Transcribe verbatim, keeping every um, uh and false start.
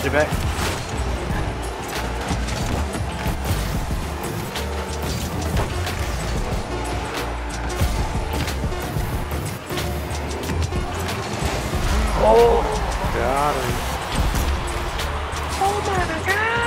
it back. Oh, got him. Oh my god!